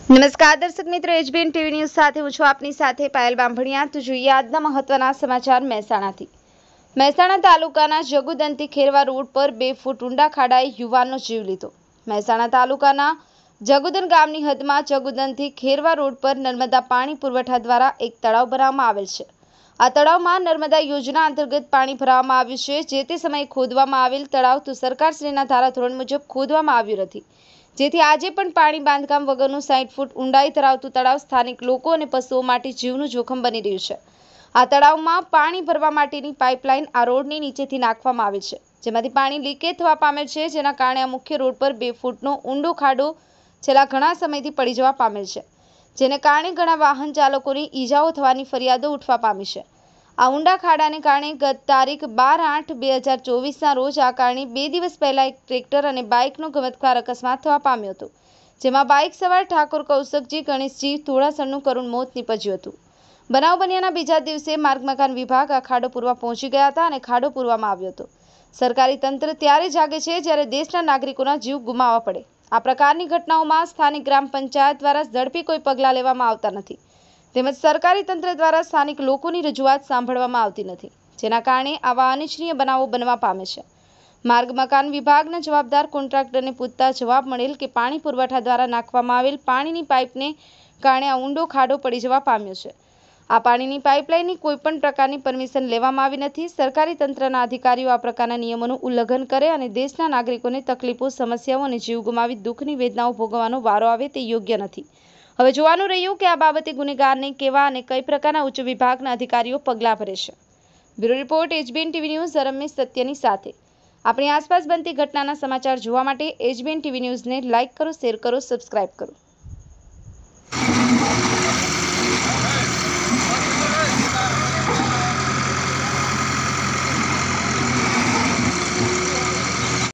નમસ્કાર દર્શક મિત્રો, એચબીએન ટીવી ન્યૂઝ સાથે હું છું આપની સાથે પાયલ બાંભણિયા। તો જોઈએ આજના મહત્વના સમાચાર મહેસાણાથી। મહેસાણા તાલુકાના જગુદનથી ખેરવા રોડ પર 2 ફૂટ ઊંડા ખાડાએ યુવાનનો જીવ લીધો। મહેસાણા તાલુકાના જગુદન ગામની હદમાં જગુદનથી ખેરવા રોડ પર નર્મદા પાણી પુરવઠા દ્વારા એક તળાવ બનાવવામાં આવેલ છે। આ તળાવમાં નર્મદા યોજના અંતર્ગત પાણી ભરવામાં આવ્યું છે। જે તે સમયે ખોદવામાં આવેલ તળાવ તો સરકારશ્રીના ધારાધોરણ મુજબ ખોદવામાં આવ્યું નથી, જેથી આજે પણ પાણી બાંધકામ વગરનું 60 ફૂટ ઊંડાઈ ધરાવતું તળાવ સ્થાનિક લોકો અને પશુઓ માટે જીવનું જોખમ બની રહ્યું છે। આ તળાવમાં પાણી ભરવા માટેની પાઇપલાઇન આ રોડની નીચેથી નાખવામાં આવી છે, જેમાંથી પાણી લીકેજ થવા પામેલ છે, જેના કારણે આ મુખ્ય રોડ પર 2 ફૂટનો ઊંડો ખાડો છેલ્લા ઘણા સમયથી પડી જવા પામેલ છે, જેને કારણે ઘણા વાહન ચાલકોની ઈજાઓ થવાની ફરિયાદો ઉઠવા પામી છે। આ ઊંડા ખાડાને કારણે ગત તારીખ 12/8/2024ના રોજ આ કારણે 2 દિવસ પહેલા એક ટ્રેક્ટર અને બાઇકનો ગમખ્વાર અકસ્માત થવા પામ્યો હતો, જેમાં બાઇક સવાર ઠાકોર કૌશકજી ગણેશજી ધોળાસરનું કરુણ મોત નીપજ્યું હતું। બનાવ બન્યાના બીજા દિવસે માર્ગ મકાન વિભાગ આ ખાડો પૂરવા પહોંચી ગયા હતા અને ખાડો પૂરવામાં આવ્યો હતો। સરકારી તંત્ર ત્યારે જાગે છે જ્યારે દેશના નાગરિકોના જીવ ગુમાવવા પડે। આ પ્રકારની ઘટનાઓમાં સ્થાનિક ગ્રામ પંચાયત દ્વારા ઝડપી કોઈ પગલાં લેવામાં આવતા નથી, તેમજ સરકારી તંત્ર દ્વારા સ્થાનિક લોકોની રજૂઆત સાંભળવામાં આવતી નથી, જેના કારણે આવા અનિચ્છનીય બનાવો બનવા પામે છે। માર્ગ મકાન વિભાગના જવાબદાર કોન્ટ્રાક્ટરને પૂછતા જવાબ મળેલ કે પાણી પુરવઠા દ્વારા નાખવામાં આવેલ પાણીની પાઇપને કારણે આ ઊંડો ખાડો પડી જવા પામ્યો છે। આ પાણીની પાઇપલાઇનની કોઈપણ પ્રકારની પરમિશન લેવામાં આવી નથી। સરકારી તંત્રના અધિકારીઓ આ પ્રકારના નિયમોનું ઉલ્લંઘન કરે અને દેશના નાગરિકોને તકલીફો, સમસ્યાઓ અને જીવ ગુમાવી દુઃખની વેદનાઓ ભોગવવાનો વારો આવે તે યોગ્ય નથી। હવે જોવાનું રહ્યું કે આ બાબતે ગુનેગારને કેવા અને કઈ પ્રકારના ઉચ્ચ વિભાગના અધિકારીઓ પગલાં ભરે છે। Bureau report, HBN TV news, Ramesh સત્યની સાથે। આપણી આસપાસ બનતી ઘટનાના સમાચાર જોવા માટે એચબીએન ટીવી ન્યૂઝને લાઇક કરો, શેર કરો, સબસ્ક્રાઇબ કરો।